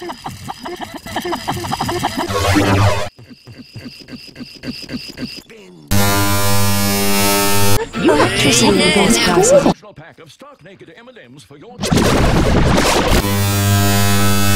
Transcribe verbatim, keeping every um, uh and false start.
You actually the best person. Pack of stock naked M and M's for your